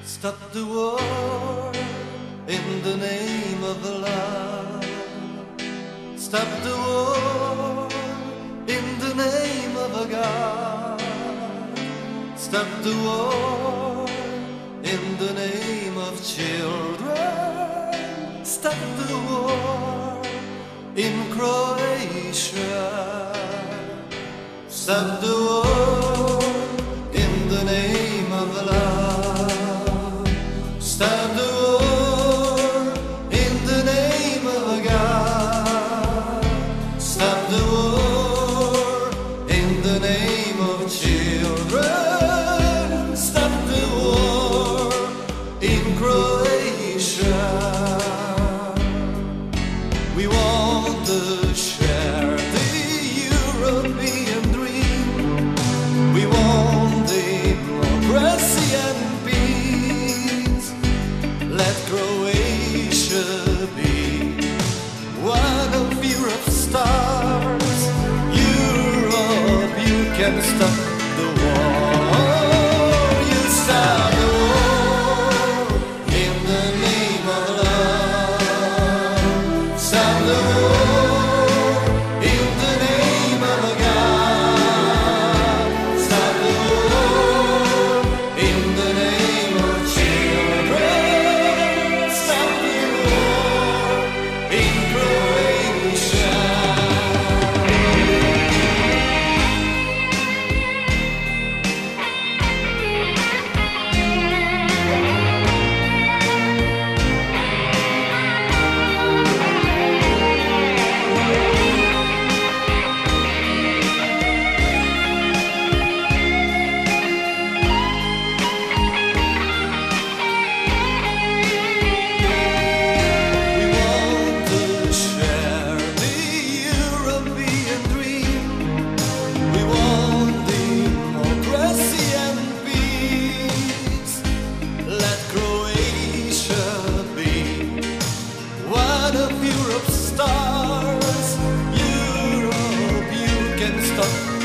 Stop the war in the name of the love. Stop the war in the name of a God. Stop the war in the name of children. Stop the war in Croatia. Stop the war in the name of love. Stop the war in the name of God. Stop the war in the name of children. Stop the war in Croatia. We want to share the European dream. We want democracy and peace. Let Croatia be one of Europe's stars. Europe, you can stop the war. You stop the war in the name of love. Stop the war in the name of God. Stop the war in the name of children. Stop the war in Croatia. We want to share the European dream. We want democracy and peace. Let Croatia be one of Europe's stars. Europe, you can stop